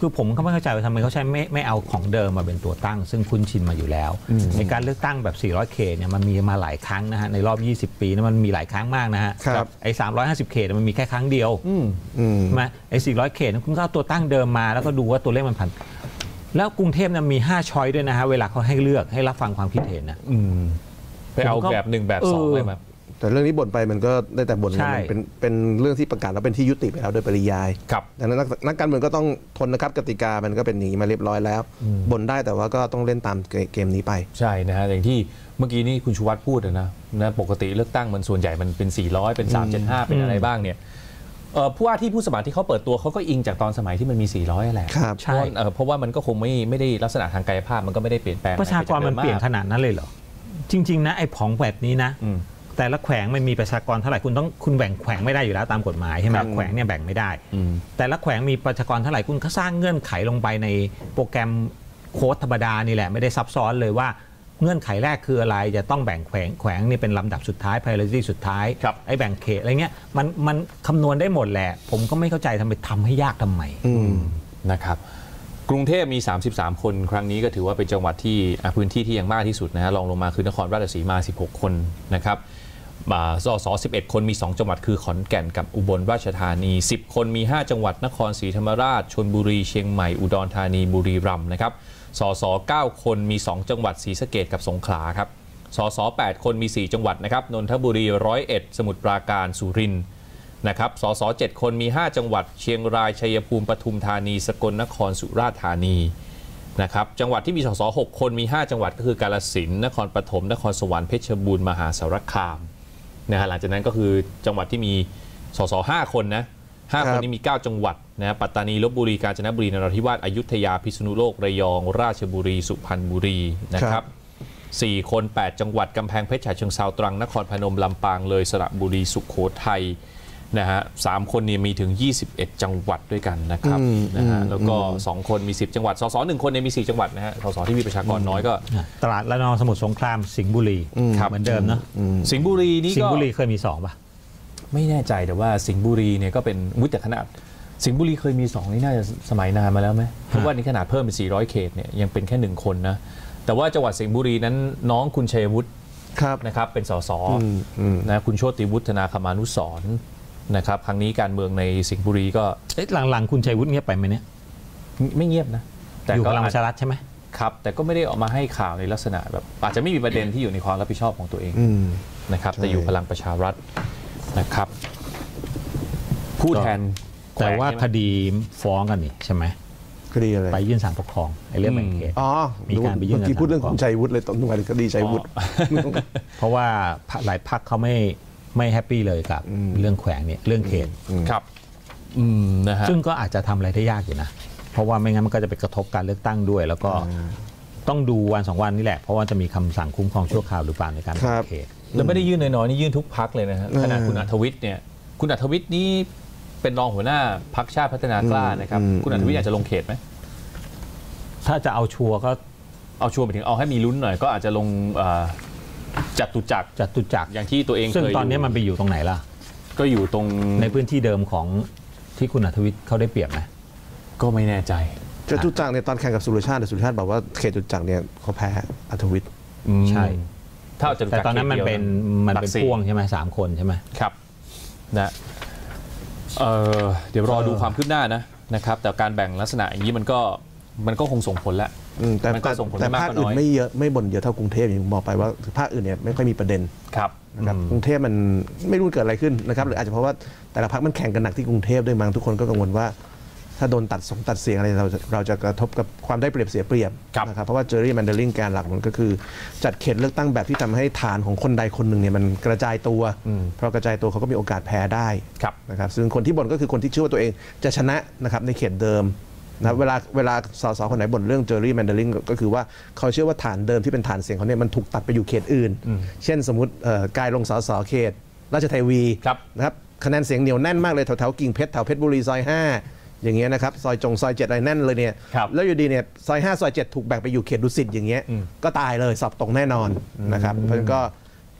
คือผมก็ไม่เข้าใจว่าทำไมเขาใช้ไม่ไม่เอาของเดิมมาเป็นตัวตั้งซึ่งคุ้นชินมาอยู่แล้วในการเลือกตั้งแบบ สี่ร้อย เขตเนี่ยมันมีมาหลายครั้งนะฮะในรอบ ยี่สิบ ปีนะมันมีหลายครั้งมากนะฮะไอ้ สามร้อยห้าสิบ เขตมันมีแค่ครั้งเดียวมาไอ้ สี่ร้อย เขตคุณก็เอาตัวตั้งเดิมมาแล้วก็ดูว่าตัวเลขมันผ่านแล้วกรุงเทพเนี่ยมีห้าช้อยด้วยนะฮะเวลาเขาให้เลือกให้รับฟังความคิดเห็นนะไปเอาแบบหนึ่งแบบสองเลยมั้ยแต่เรื่องนี้บ่นไปมันก็ได้แต่บ่นมันเป็นเป็นเรื่องที่ประกาศแล้วเป็นที่ยุติไปแล้วโดยปริยายดังนั้นนักการเมืองก็ต้องทนนะครับกติกามันก็เป็นอย่างนี้มาเรียบร้อยแล้วบ่นได้แต่ว่าก็ต้องเล่นตามเกมนี้ไปใช่นะฮะอย่างที่เมื่อกี้นี่คุณชูวัฒน์พูดนะนะปกติเลือกตั้งมันส่วนใหญ่มันเป็นสี่ร้อยเป็นสามเจ็ดห้าเป็นอะไรบ้างเนี่ยผู้ว่าที่ผู้สมัครที่เขาเปิดตัวเขาก็อิงจากตอนสมัยที่มันมีสี่ร้อยแหละใช่เพราะว่ามันก็คงไม่ไม่ได้ลักษณะทางกายภาพมันก็ไม่ได้เปลี่ยนแปลงประชากรมันเปลี่ยนขนาดนั้นเลยเหรอจริงๆนะไอ้ผองแบบนี้นะแต่ละแขวงมันมีประชากรเท่าไหร่คุณต้องคุณแบ่งแขวงไม่ได้อยู่แล้วตามกฎหมายใช่ไหมแขวงเนี่ยแบ่งไม่ได้แต่ละแขวงมีประชากรเท่าไหร่คุณก็สร้างเงื่อนไขลงไปในโปรแกรมโค้ดธรรมดานี่แหละไม่ได้ซับซ้อนเลยว่าเงื่อนไขแรกคืออะไรจะต้องแบ่งแขวงแขวงนี่เป็นลำดับสุดท้าย priority สุดท้ายไอ้แบ่งเขตอะไรเงี้ยมันมันคำนวณได้หมดแหละผมก็ไม่เข้าใจทำไมทำให้ยากทำไมนะครับกรุงเทพมีสามสิบสามคนครั้งนี้ก็ถือว่าเป็นจังหวัดที่พื้นที่ที่ยังมากที่สุดนะฮะรองลงมาคือนครราชสีมาสิบหกคนนะครับสสสิบเอ็ดคนมีสองจังหวัดคือขอนแก่นกับอุบลราชธานีสิบคนมีห้าจังหวัดนครศรีธรรมราชชลบุรีเชียงใหม่อุดรธานีบุรีรัมย์นะครับสสเก้าคนมีสองจังหวัดศรีสะเกษกับสงขลาครับสสแปดคนมีสี่จังหวัดนะครับนนทบุรีร้อยเอ็ดสมุทรปราการสุรินทร์นะครับสสเจ็ดคนมีห้าจังหวัดเชียงรายชัยภูมิปทุมธานีสกลนครสุราษฎร์ธานีนะครับจังหวัดที่มีสสหกคนมีห้าจังหวัดก็คือกาฬสินธุ์นครปฐมนครสวรรค์เพชรบูรณ์มหาสารคามนะฮะหลังจากนั้นก็คือจังหวัดที่มีสสห้าคนนะห้าคนนี้มีเก้าจังหวัดนะปัตตานีลพบุรีกาญจนบุรีนราธิวาสอยุธยาพิษณุโลกระยองราชบุรีสุพรรณบุรีนะครับสี่คนแปดจังหวัดกำแพงเพชรฉะเชิงเทราตรังนครพนมลำปางเลยสระบุรีสุโขทัยนะฮะสามคนนี้มีถึงยี่สิบเอ็ดจังหวัดด้วยกันนะครับนะฮะแล้วก็สองคนมีสิบจังหวัดสสหนึ่งคนเนี่ยมีสี่จังหวัดนะฮะสสที่มีประชากรน้อยก็ตราดและนองสมุทรสงครามสิงห์บุรีเหมือนเดิมนะสิงห์บุรีนี่ก็สิงห์บุรีเคยมีสองป่ะไม่แน่ใจแต่ว่าสิงห์บุรีเนี่ยก็เป็นมุ้ยแต่ขนาดสิงห์บุรีเคยมีสองนี่น่าจะสมัยนานมาแล้วไหมเพราะว่านี่ขนาดเพิ่มเป็นสี่ร้อยเขตเนี่ยยังเป็นแค่หนึ่งคนนะแต่ว่าจังหวัดสิงห์บุรีนั้นน้องคุณชัยวุฒินะครับเป็นสสนะคุณโชติวุฒนาคมานุสรณ์นะครับครั้งนี้การเมืองในสิงห์บุรีก็หลังๆคุณชัยวุฒิเงียบไปไหมเนี่ยไม่เงียบนะแต่อยู่พลังประชารัฐใช่ไหมครับแต่ก็ไม่ได้ออกมาให้ข่าวในลักษณะแบบอาจจะไม่มีประเด็นที่อยู่ในความรับผิดชอบของตัวเองนะครับแต่อยู่พลังประชารัฐนะครับผู้แทนแต่ว่าคดีฟ้องกันนี่ใช่ไหมคดีอะไรไปยื่นศาลปกครองไอ้เรื่องแบ่งเขตอ๋อมีการไปยื่นเมื่อกี้พูดเรื่องคุณชัยวุฒิเลยตอนนึกว่าคดีชัยวุฒิเพราะว่าหลายพรรคเขาไม่ไม่แฮปปี้เลยกับเรื่องแขวงเนี่ยเรื่องเขตครับนะฮะซึ่งก็อาจจะทำอะไรได้ยากอยู่นะเพราะว่าไม่งั้นมันก็จะไปกระทบการเลือกตั้งด้วยแล้วก็ต้องดูวันสองวันนี่แหละเพราะว่าจะมีคำสั่งคุ้มครองชั่วคราวหรือเปล่าในการแบ่งเขตแล้วไม่ได้ยื่นน้อยๆนี่ยื่นทุกพรรคเลยนะฮะขนาดคุณอัธวิทย์เนี่ยคุณอัธวิทย์นี่เป็นรองหัวหน้าพรรคชาติพัฒนากล้านะครับคุณอัธวิทย์อาจจะลงเขตไหมถ้าจะเอาชัวร์ก็เอาชัวร์ไปถึงเอาให้มีลุ้นหน่อยก็อาจจะลงจัตุจักรจัตุจักรอย่างที่ตัวเองเคยซึ่งตอนนี้มันไปอยู่ตรงไหนล่ะก็อยู่ตรงในพื้นที่เดิมของที่คุณอัธวิทย์เขาได้เปรียบไหมก็ไม่แน่ใจจัตุจักรเนี่ยตอนแข่งกับสุรชาติแต่สุรชาติบอกว่าเขตจัตุจักรเนี่ยเขาแพ้อัธวิทย์ใช่แต่ตอนนั้นมันเป็นมันเป็นพ่วงใช่ไหมสามคนใช่ไหมครับนะเออเดี๋ยวรอดูความคืบหน้านะนะครับแต่การแบ่งลักษณะอย่างนี้มันก็มันก็คงส่งผลแล้วแต่แต่ภาคอื่นไม่เยอะไม่บ่นเยอะเท่ากรุงเทพอย่างบอกไปว่าภาคอื่นเนี่ยไม่ค่อยมีประเด็นครับนะครับกรุงเทพมันไม่รู้เกิดอะไรขึ้นนะครับหรืออาจจะเพราะว่าแต่ละพรรคมันแข่งกันหนักที่กรุงเทพด้วยมั้งทุกคนก็กังวลว่าถ้าโดนตัดสงตัดเสียงอะไรเราเราจะกระทบกับความได้เปรียบเสียเปรียบนะครับเพราะว่าเจอรี่แมนเดอริงการหลักมันก็คือจัดเขตเลือกตั้งแบบที่ทำให้ฐานของคนใดคนหนึ่งเนี่ยมันกระจายตัวเพราะกระจายตัวเขาก็มีโอกาสแพ้ได้นะครับซึ่งคนที่บ่นก็คือคนที่เชื่อว่าตัวเองจะชนะนะครับในเขตเดิมนะเวลาเวลาสสคนไหนบ่นเรื่องเจอรี่แมนเดอริงก็คือว่าเขาเชื่อว่าฐานเดิมที่เป็นฐานเสียงเขาเนี่ยมันถูกตัดไปอยู่เขตอื่นเช่นสมมติกายลงสสเขตราชเทวีนะครับคะแนนเสียงเหนียวแน่นมากเลยแถวๆกิ่งเพชรแถวเพชรบุรีซอยห้าอย่างเงี้ยนะครับซอยจงซอยเจ็ดอะไรแน่นเลยเนี่ยแล้วอยู่ดีเนี่ยซอยห้าซอยเจ็ดถูกแบ่งไปอยู่เขตดุสิตอย่างเงี้ยก็ตายเลยสอบตกแน่นอนนะครับเพราะฉะนั้นก็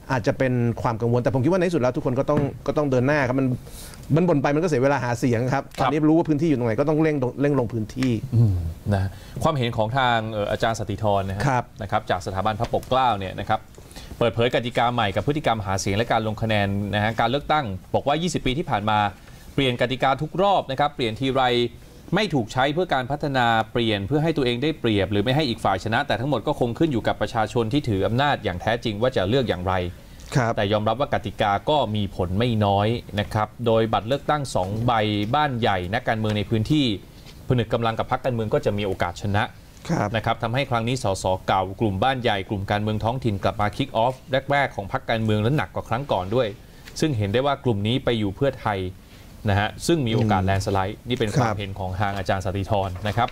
อาจจะเป็นความกังวลแต่ผมคิดว่าในที่สุดแล้วทุกคนก็ต้องก็ต้องเดินหน้าครับมันมันบ่นไปมันก็เสียเวลาหาเสียงครับตอนนี้รู้ว่าพื้นที่อยู่ตรงไหนก็ต้องเร่งเร่งลงพื้นที่นะความเห็นของทางอาจารย์สติธรนะครับนะครับจากสถาบันพระปกเกล้าเนี่ยนะครับเปิดเผยกติกาใหม่กับพฤติกรรมหาเสียงและการลงคะแนนนะฮะการเลือกตั้งบอกว่ายี่สิบปีที่ผ่านมาเปลี่ยนกติกาทุกรอบนะครับเปลี่ยนทีไรไม่ถูกใช้เพื่อการพัฒนาเปลี่ยนเพื่อให้ตัวเองได้เปรียบหรือไม่ให้อีกฝ่ายชนะแต่ทั้งหมดก็คงขึ้นอยู่กับประชาชนที่ถืออำนาจอย่างแท้จริงว่าจะเลือกอย่างไรแต่ยอมรับว่ากติกาก็มีผลไม่น้อยนะครับโดยบัตรเลือกตั้งสองใบบ้านใหญ่นักการเมืองในพื้นที่ผนึกกำลังกับพรรคการเมืองก็จะมีโอกาสชนะนะครับทำให้ครั้งนี้สสเก่ากลุ่มบ้านใหญ่กลุ่มการเมืองท้องถิ่นกลับมาคิกออฟแรกๆของพรรคการเมืองและหนักกว่าครั้งก่อนด้วยซึ่งเห็นได้ว่ากลุ่มนี้ไปอยู่เพื่อไทยนะฮะซึ่งมีโอกาสแลนด์สไลด์นี่เป็นความเห็นของทางอาจารย์สติธรนะครับ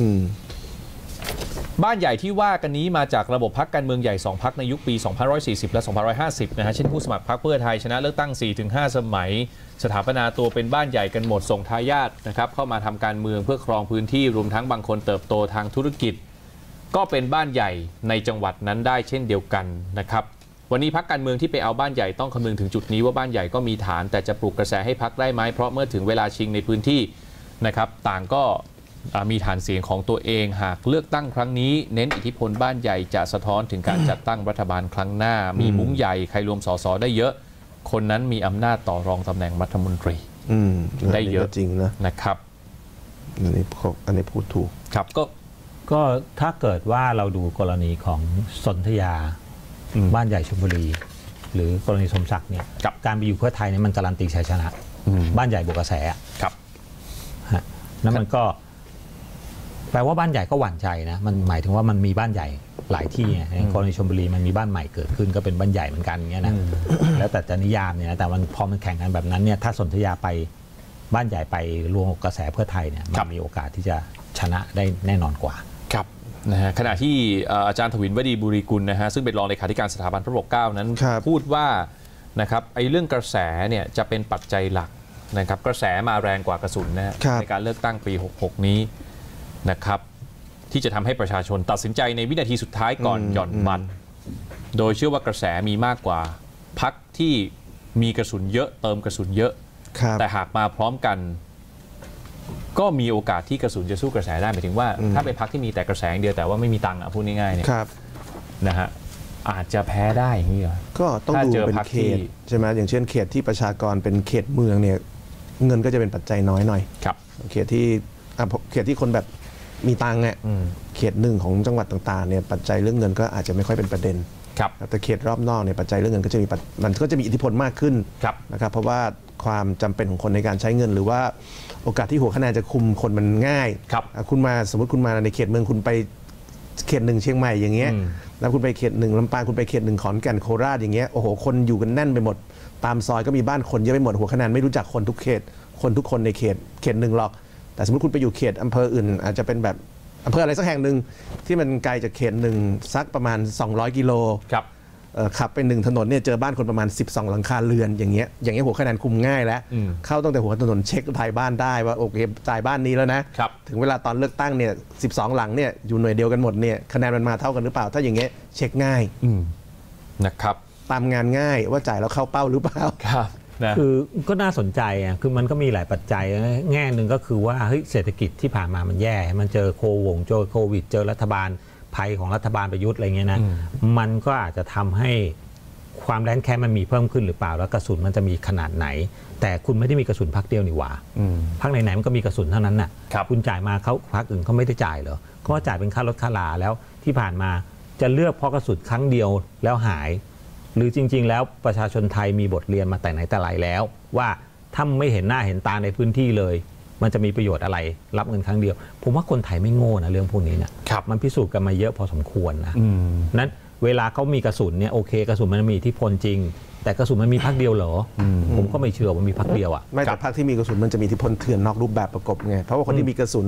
บ้านใหญ่ที่ว่ากันนี้มาจากระบบพรรคการเมืองใหญ่สองพรรคในยุคปีสองพันห้าร้อยสี่สิบและสองพันห้าร้อยห้าสิบนะฮะเช่นผู้สมัครพรรคเพื่อไทยชนะเลือกตั้ง สี่ถึงห้า สมัยสถาปนาตัวเป็นบ้านใหญ่กันหมดส่งทายาทนะครับเข้ามาทำการเมืองเพื่อครองพื้นที่รวมทั้งบางคนเติบโตทางธุรกิจก็เป็นบ้านใหญ่ในจังหวัดนั้นได้เช่นเดียวกันนะครับวันนี้พรรคการเมืองที่ไปเอาบ้านใหญ่ต้องคำนึงถึงจุดนี้ว่าบ้านใหญ่ก็มีฐานแต่จะปลุกกระแสให้พรรคได้ไหมเพราะเมื่อถึงเวลาชิงในพื้นที่นะครับต่างก็มีฐานเสียงของตัวเองหากเลือกตั้งครั้งนี้เน้นอิทธิพลบ้านใหญ่จะสะท้อนถึงการจัดตั้งรัฐบาลครั้งหน้ามีมุ้งใหญ่ใครรวมสสได้เยอะคนนั้นมีอำนาจต่อรองตำแหน่งรัฐมนตรีได้เยอะจริงนะนะครับอันนี้อันนี้พูดถูกครับก็ก็ถ้าเกิดว่าเราดูกรณีของสนธยาบ้านใหญ่ชลบุรีหรือกรณีสมศักดิ์เนี่ยการไปอยู่เพื่อไทยเนี่ยมันการันตีชัยชนะบ้านใหญ่บวกกระแสครับนั่นมันก็แปลว่าบ้านใหญ่ก็หวั่นใจนะมันหมายถึงว่ามันมีบ้านใหญ่หลายที่ไงกรณีชลบุรีมันมีบ้านใหม่เกิดขึ้นก็เป็นบ้านใหญ่เหมือนกันเงี้ยนะแล้วแต่จะนิยามเนี่ยแต่มันพอมันแข่งกันแบบนั้นเนี่ยถ้าสนธยาไปบ้านใหญ่ไปรวมกระแสเพื่อไทยเนี่ยมันมีโอกาสที่จะชนะได้แน่นอนกว่าครับนะฮะขณะที่อาจารย์ถวินวดีบุรีกุลนะฮะซึ่งเป็นรองเลขาธิการสถาบันพระปกเกล้านั้นพูดว่านะครับไอ้เรื่องกระแสเนี่ยจะเป็นปัจจัยหลักนะครับกระแสมาแรงกว่ากระสุนนะในการเลือกตั้งปีหกสิบหกนี้นะครับที่จะทำให้ประชาชนตัดสินใจในวินาทีสุดท้ายก่อนหย่อนบัตรโดยเชื่อว่ากระแสมีมากกว่าพรรคที่มีกระสุนเยอะเติมกระสุนเยอะแต่หากมาพร้อมกันก็มีโอกาสที่กระสุนจะสู้กระแสได้หมายถึงว่าถ้าเป็นพรรคที่มีแต่กระแสเดียวแต่ว่าไม่มีตังค์อ่ะพูดง่ายๆเนี่ยนะฮะอาจจะแพ้ได้อย่างนี้เหรอก็ต้องดูเป็นเขตใช่ไหมอย่างเช่นเขตที่ประชากรเป็นเขตเมืองเนี่ยเงินก็จะเป็นปัจจัยน้อยหน่อยครับเขตที่เขตที่คนแบบมีตังค์เนี่ยเขตหนึ่งของจังหวัดต่างๆเนี่ยปัจจัยเรื่องเงินก็อาจจะไม่ค่อยเป็นประเด็นครับแต่เขตรอบนอกเนี่ยปัจจัยเรื่องเงินก็จะมีมันก็จะมีอิทธิพลมากขึ้นนะครับเพราะว่าความจำเป็นของคนในการใช้เงินหรือว่าโอกาสที่หัวคะแนนจะคุมคนมันง่ายคุณมาสมมติคุณมาในเขตเมืองคุณไปเขตหนึ่งเชียงใหม่อย่างเงี้ยแล้วคุณไปเขตหนึ่งลำปางคุณไปเขตหนึ่งขอนแก่นโคราชอย่างเงี้ยโอ้โหคนอยู่กันแน่นไปหมดตามซอยก็มีบ้านคนเยอะไปหมดหัวคะแนนไม่รู้จักคนทุกเขตคนทุกคนในเขตเขตหนึ่งหรอกแต่สมมติคุณไปอยู่เขตอำเภออื่นอาจจะเป็นแบบอำเภออะไรสักแห่งหนึ่งที่มันไกลจากเขตหนึ่งสักประมาณสองร้อยกิโลขับไปหนึ่งถนนเนี่ยเจอบ้านคนประมาณสิบสองหลังคาเรือนอย่างเงี้ยอย่างเงี้ยหัวคะแนนคุมง่ายแล้วเข้าตั้งแต่หัวถนนเช็คถ่ายบ้านได้ว่าโอเคจ่ายบ้านนี้แล้วนะถึงเวลาตอนเลือกตั้งเนี่ยสิบสองหลังเนี่ยอยู่หน่วยเดียวกันหมดเนี่ยคะแนนมันมาเท่ากันหรือเปล่าถ้าอย่างเงี้ยเช็คง่ายนะครับตามงานง่ายว่าจ่ายแล้วเข้าเป้าหรือเปล่าครับคือก็น่าสนใจอ่ะคือมันก็มีหลายปัจจัยแง่หนึ่งก็คือว่าเฮ้ยเศรษฐกิจที่ผ่านมามันแย่มันเจอโควงเจอโควิดเจอรัฐบาลภัยของรัฐบาลประยุทธ์อะไรเงี้ยนะมันก็อาจจะทำให้ความแร้นแค้นมันมีเพิ่มขึ้นหรือเปล่าแล้วกระสุนมันจะมีขนาดไหนแต่คุณไม่ได้มีกระสุนพรรคเดียวนี่หว่าพรรคไหนๆมันก็มีกระสุนเท่านั้นน่ะคุณจ่ายมาเขาพรรคอื่นเขาไม่ได้จ่ายเหรอเขาจ่ายเป็นค่ารถค่าลาแล้วที่ผ่านมาจะเลือกเพราะกระสุนครั้งเดียวแล้วหายหรือจริงๆแล้วประชาชนไทยมีบทเรียนมาแต่ไหนแต่ไรแล้วว่าถ้าไม่เห็นหน้าเห็นตาในพื้นที่เลยมันจะมีประโยชน์อะไรรับเงินครั้งเดียวผมว่าคนไทยไม่โง่นะเรื่องพวกนี้เนี่ยมันพิสูจน์กันมาเยอะพอสมควรนะนั้นเวลาเขามีกระสุนเนี่ยโอเคกระสุนมันมีอิทธิพลจริงแต่กระสุนมันมีพรรคเดียวเหรอผมก็ไม่เชื่อว่ามีพรรคเดียวอ่ะไม่แต่พรรคที่มีกระสุนมันจะมีอิทธิพลเถื่อนนอกรูปแบบประกบไงเพราะว่าคนที่มีกระสุนเนี่ย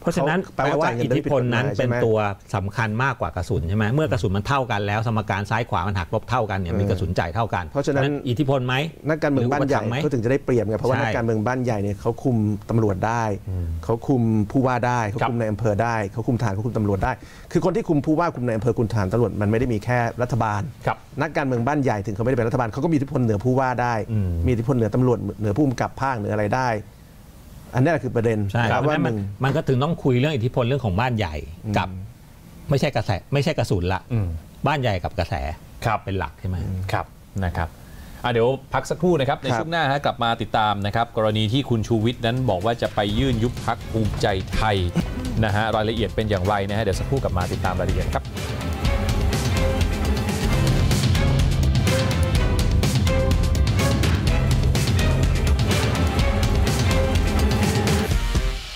เพราะฉะนั้นแปลว่าอิทธิพลนั้นเป็นตัวสำคัญมากกว่ากระสุนใช่ไหมเมื่อกระสุนมันเท่ากันแล้วสมการซ้ายขวามันหักลบเท่ากันเนี่ยมีกระสุนจ่ายเท่ากันเพราะฉะนั้นอิทธิพลไหมนักการเมืองบ้านใหญ่เขาถึงจะได้เปรียบไงเพราะว่านักการเมืองบ้านใหญ่เนี่ยเขาคุมตำรวจได้เขาคุมผู้ว่าได้เขาคุมในอำเภอได้เขาคุมทหารเขาคุมตำรวจได้คือคนที่คุมผู้ว่าคุมในอำเภอคุมทหารตำรวจมันไม่ได้มีแค่รัฐบาลนักการเมืองบ้านใหญ่ถึงเขาไม่ได้เป็นรัฐบาลเขาก็มีอิทธิพลเหนือผู้ว่าได้มีอิทธิพลเหนือตำรวจเหนือผู้กำกับภาคเหนืออะไรได้อันนี้แหละคือประเด็นใช่ว่ามันมันก็ถึงต้องคุยเรื่องอิทธิพลเรื่องของบ้านใหญ่กับไม่ใช่กระแสไม่ใช่กระสุนละบ้านใหญ่กับกระแสเป็นหลักใช่ไหมครับนะครับเดี๋ยวพักสักครู่นะครับในช่วงหน้าฮะกลับมาติดตามนะครับกรณีที่คุณชูวิทย์นั้นบอกว่าจะไปยื่นยุบพรรคภูมิใจไทยนะฮะรายละเอียดเป็นอย่างไรนะฮะเดี๋ยวสักครู่กลับมาติดตามรายละเอียดครับ